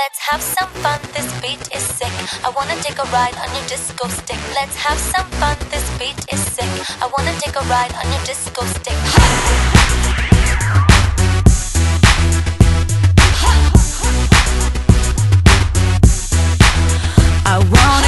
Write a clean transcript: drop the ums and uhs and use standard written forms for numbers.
Let's have some fun, this beat is sick. I wanna take a ride on your disco stick. Let's have some fun, this beat is sick. I wanna take a ride on your disco stick. I want